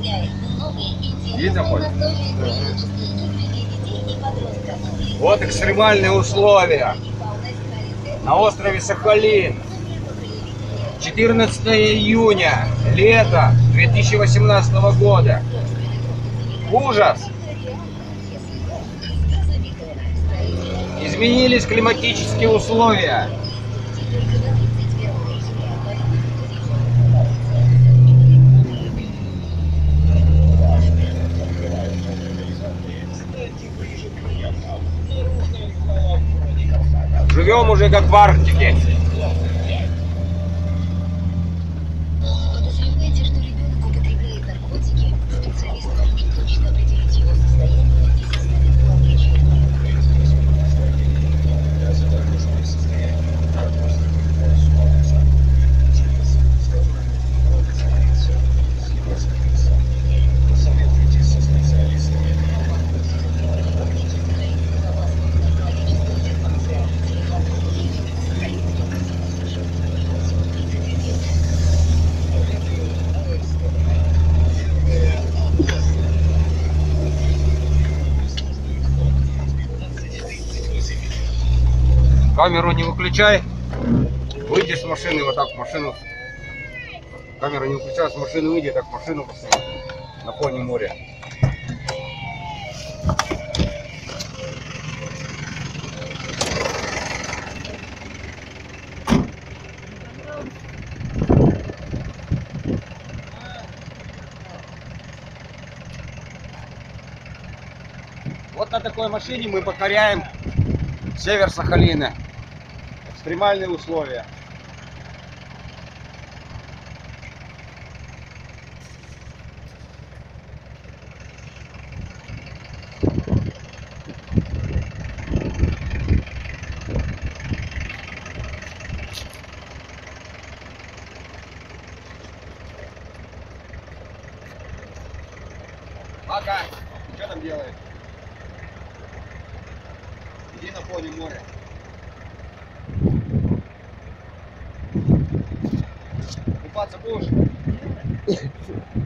Видно хоть? Вот экстремальные условия на острове Сахалин. 14 июня, лето 2018 года. Ужас! Изменились климатические условия. Живем уже как в Арктике. Подозреваете, что ребенок употребляет наркотики? Специалист может точно определить его состояние и составить план лечения. Камеру не выключай. Выйди с машины, вот так в машину. Камеру не выключай, с машины выйди, так в машину посмотри. На фоне моря. Вот на такой машине мы покоряем север Сахалина. Экстремальные условия. Пока. Что там делаешь? Иди на фоне моря. Купаться будешь?